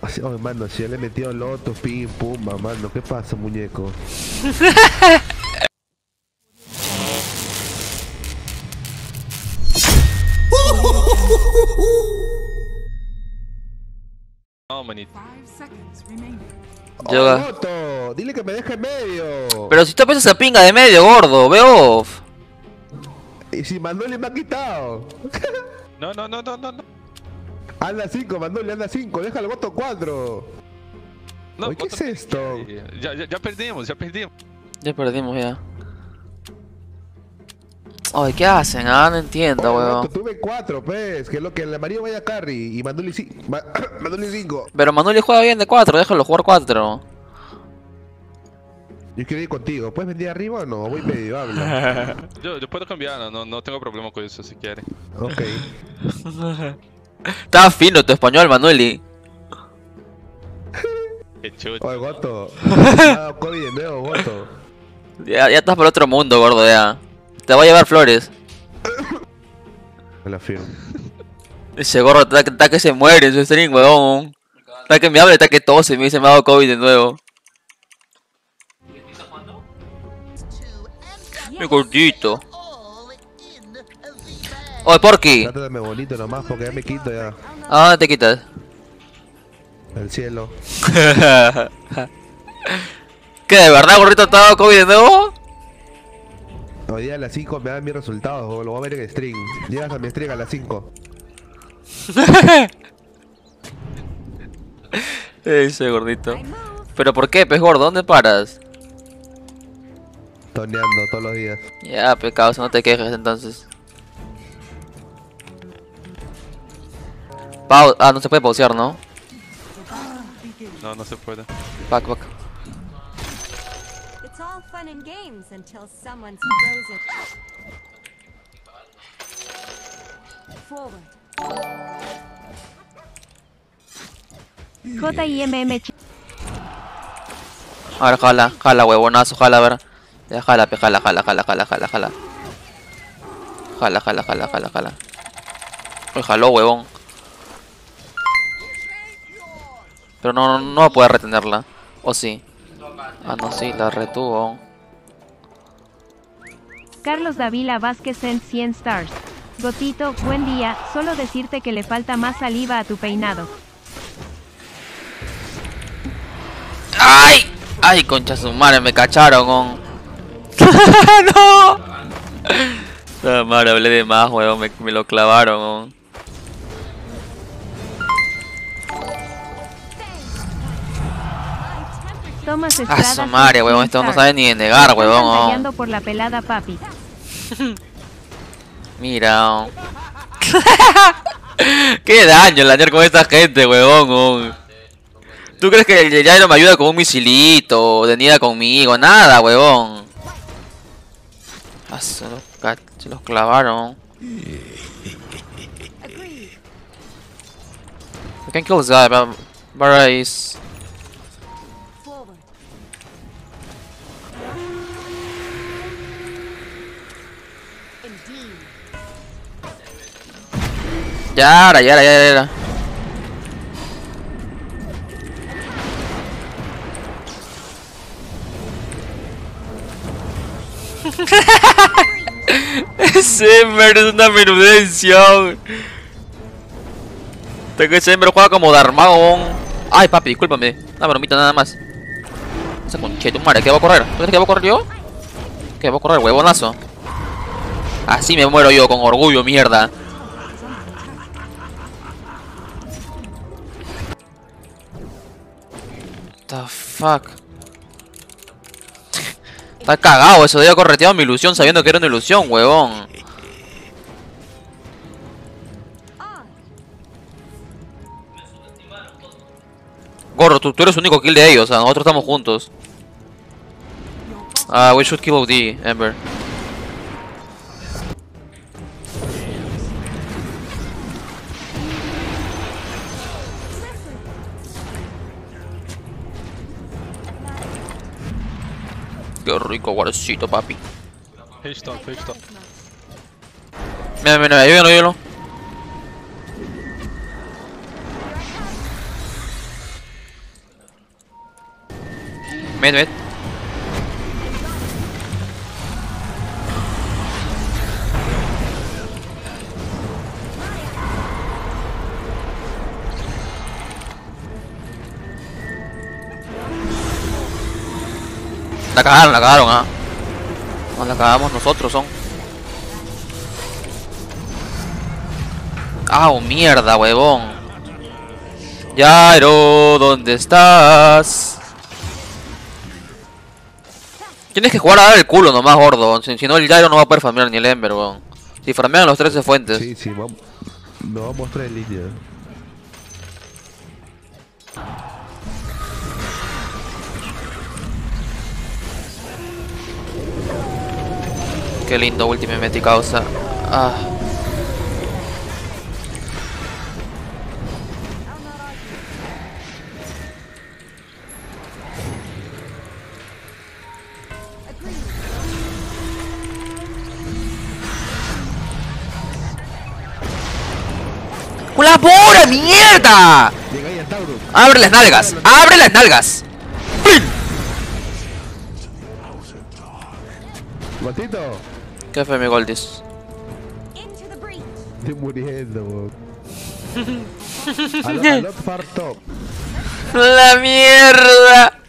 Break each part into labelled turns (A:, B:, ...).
A: Oh, hermano, si yo le he metido lotos, pim, pum, mano, ¿qué pasa, muñeco?
B: No, manito.
A: ¡Oh,
C: Yoga.
A: Goto! Dile que me deje en medio.
C: Pero si tú apenas esa pinga de medio, gordo, veo.
A: Y si Manuel me ha quitado.
B: No.
A: Anda 5, Manuel, anda 5, deja el Goto 4.
B: No,
A: Oye, ¿qué es esto?
B: Ya perdimos.
C: Ya perdimos ya. Ay, ¿qué hacen? Ah, no entiendo,
A: Oye, Goto,
C: weón.
A: tuve 4, pues. Que lo que el amarillo vaya carry y Manuel 5.
C: Pero Manuel juega bien de 4, déjalo jugar 4.
A: Yo quiero ir contigo. ¿Puedes venir arriba o no? Voy medio, habla.
B: Yo puedo cambiar, no tengo problema con eso si quiere.
A: Ok.
C: Estaba fino tu español, Manueli.
B: Qué chucho.
A: Oye, Goto. Me ha dado COVID de nuevo, Goto.
C: Ya estás por otro mundo, gordo, ya. Te voy a llevar flores.
A: Me la firmo.
C: Ese gordo está que se muere en su stream, weón. Está que me habla, está que tose y me dice me ha dado COVID de nuevo. Mi gordito. Oye, Porky.
A: Trátame bonito nomás porque ya me quito ya.
C: ¿A dónde te quitas?
A: El cielo.
C: ¿Qué, de verdad, gordito, te ha dado COVID de nuevo?
A: Hoy día a las 5 me dan mis resultados, o lo voy a ver en stream. Llegas a mi stream a las 5.
C: Ese gordito. ¿Pero por qué, pez gordo? ¿Dónde paras?
A: Toneando todos los días.
C: Ya, pecado, no te quejes entonces. Ah, no se puede pausear, ¿no?
B: No se puede.
C: Back.
D: It's all fun and games until someone throws it. Forward.
E: JIMM.
C: A ver, jala, huevonazo, jala, a ver. Ya, jala. Jala. Uy, jaló, huevón. Pero no va a poder retenerla. ¿O sí? Ah, no, sí, la retuvo.
E: Carlos Davila Vázquez en 100 stars. Gotito, buen día, solo decirte que le falta más saliva a tu peinado.
C: ¡Ay! ¡Ay, concha su madre! Me cacharon, ¡No! La madre, hablé de más, huevón. Me lo clavaron,
E: Tomás
C: Ah,
E: Estrada.
C: su madre, huevón. Esto no sabe ni de negar, huevón.
E: Ensayando por la pelada, papi.
C: Mira. Qué daño lañar con esta gente, huevón. ¿Tú crees que el Jairo me ayuda con un misilito? O de nida conmigo. Nada, huevón. Ah, se los clavaron. I can kill this guy, but he's...
D: Forward. Indeed.
C: Ya era. Ese Ember es una menudencia. Tengo ese Ember juega como Darmagón. Ay, papi, discúlpame. Una bromita nada más. Esa concha de tu madre, ¿qué va a correr? ¿Tú crees que va a correr yo? ¿Qué va a correr, huevonazo? Así me muero yo, con orgullo, mierda. The fuck. Está cagado eso, de haber correteado mi ilusión sabiendo que era una ilusión, huevón. Gordo, tú eres el único kill de ellos, o sea, nosotros estamos juntos. We should kill OD, Ember. Qué rico guardecito, papi.
B: Headstone.
C: Mira, ayúdalo. Med. La cagaron, ah. Nos la cagamos nosotros, son. Ah, oh, mierda, huevón. Jairo, ¿dónde estás? Tienes que jugar a dar el culo nomás, gordo. Si no, el Jairo no va a poder farmear ni el Ember, weón. Si farmean los 13 fuentes.
A: Sí, vamos. Nos vamos a mostrar en línea.
C: Qué lindo último meti causa. Ah. ¡Colabora, mierda!
A: Llega ahí el Taurus.
C: ¡Abre las nalgas! ¡Abre las nalgas!
A: Gotito.
C: ¿Qué fue mi Goldis?
D: Into the breach.
A: Estoy muriendo, weón. A lot far top.
C: ¡La mierda!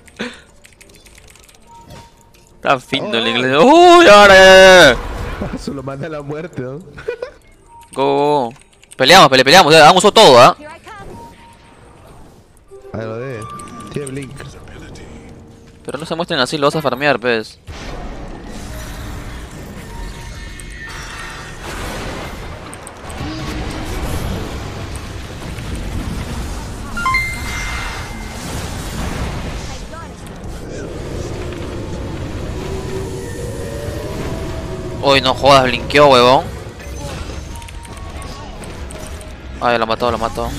C: Está fino el inglés. ¡Uy, ahora!
A: Se lo manda a la muerte, ¿no?
C: Go. Peleamos, hagamos todo, ¿ah?
D: Here I come.
A: A lo de. Tiene blink.
C: Pero no se muestren así, lo vas a farmear, pues. Uy, no jodas, blinqueó, huevón. Ay, lo mató.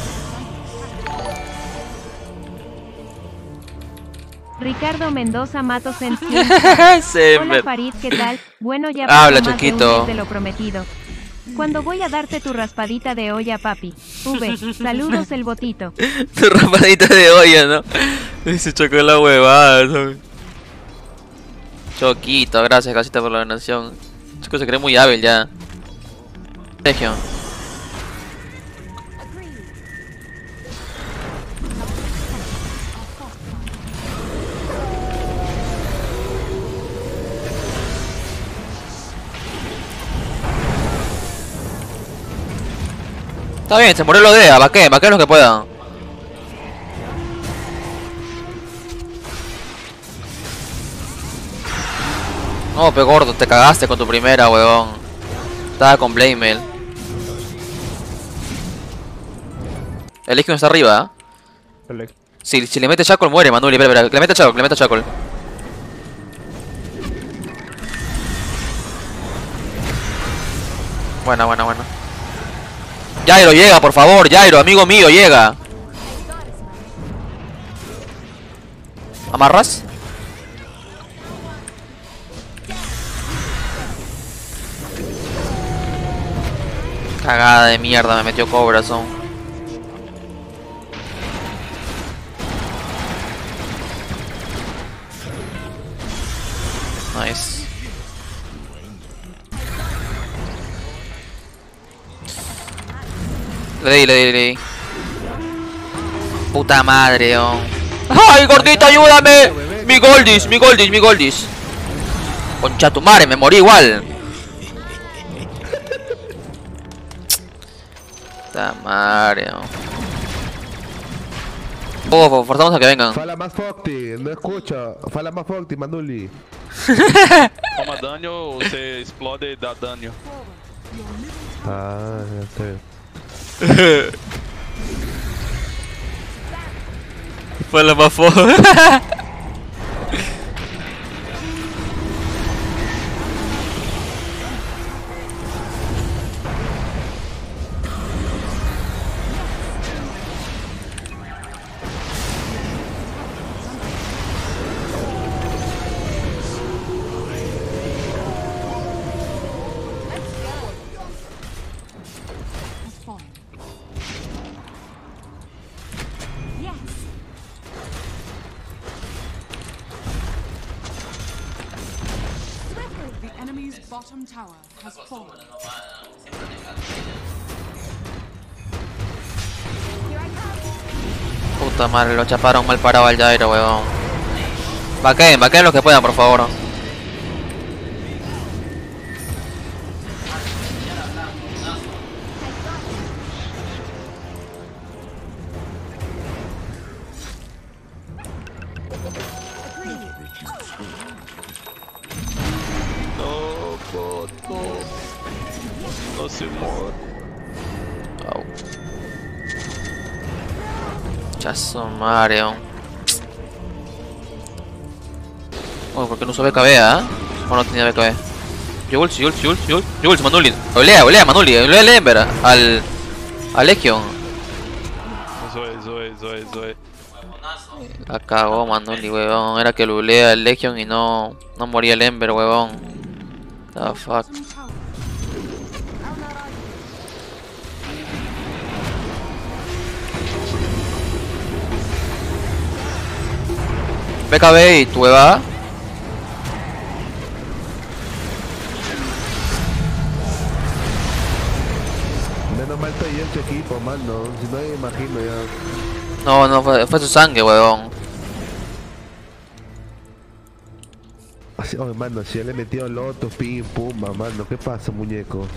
E: Ricardo Mendoza Matos en 100.
C: Se
E: Hola Farid, ¿qué tal? Bueno, ya
C: Habla,
E: pasó más de un
C: Choquito.
E: mes de lo prometido. Cuando voy a darte tu raspadita de olla, papi. Saludos el botito.
C: Tu raspadita de olla, ¿no? Se chocó la huevada, ¿no? Choquito, gracias, casita por la donación. Chico se cree muy hábil ya. Sergio. Está bien, se murió el Odea, vaqueen lo que puedan. No, pe gordo, te cagaste con tu primera, weón. Estaba con Blamel. El Legion está arriba, ¿eh? Si le mete Shackle muere, Manuli, espera, que le mete Shackle, Buena. Jairo, llega, por favor, Jairo, amigo mío, llega. ¿Amarras? Cagada de mierda, me metió Cobra Son. Nice. Le di. Puta madre, oh. ¡Ay, gordito, ayúdame! Mi Goldis. Concha tu madre, me morí igual. Puta madre, oh. Forzamos a que vengan.
A: Fala más Fogty, no escucho. Fala más Fogty, Manuli.
B: Toma dano, você explode e dá dano.
A: Ah, ya sé.
C: Fue la más fo.
F: bottom tower has fallen.
C: Puta madre, lo chaparon mal parado al Jairo, weón. Baqueen los que puedan, por favor.
B: No, God, no. No se muere.
C: Au. Chazo Mario. Uy, ¿por qué no uso BKB, ah? O no tenía BKB. Jules, Manuli. Olea, Manuli. Olea el Ember. Al Legion.
B: Zoe.
C: La cagó Manuli, weón. Era que lulea el Legion y no moría el Ember, weón. The fuck. BKB y tu Eva.
A: Menos mal estoy yo en tu equipo, mano. Si no, me imagino ya.
C: No, fue su sangre, weón.
A: Así, oh, mano, si él le metió loto, pim, pumba, mano. ¿Qué pasa, muñeco?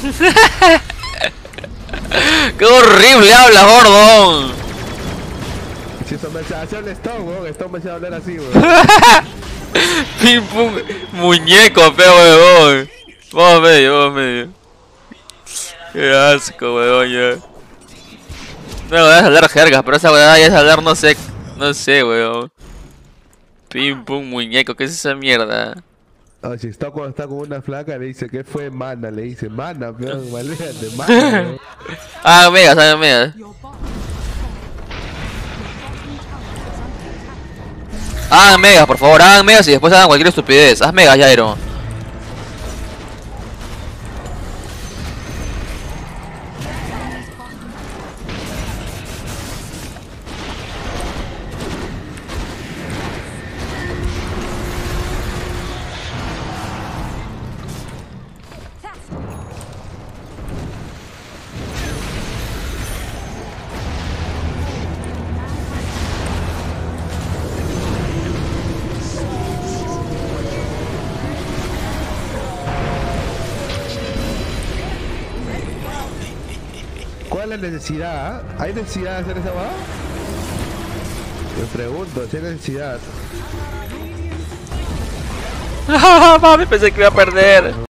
C: ¡Qué horrible habla, Gordon!
A: Si eso me hace el Stone, weón. Stone me hace hablar así, weón.
C: Pim pum, muñeco, feo, weón. Vamos medio. Qué asco, weón, ya. No, voy a hablar jergas, pero esa weá ya es hablar, no sé, weón. Pim pum, muñeco, ¿qué es esa mierda?
A: Ah, si está cuando está con una flaca, le dice, ¿qué fue mana? Le dice, mana, peón, maléjate, mana, weón.
C: Ah, megas.
F: Your bottom
C: Hagan megas, por favor, hagan megas y después hagan cualquier estupidez. Haz megas, Jairo.
A: ¿Cuál es la necesidad? ¿Ah? ¿Hay necesidad de hacer esa va? Me pregunto, si hay necesidad.
C: Mami, pensé que iba a perder.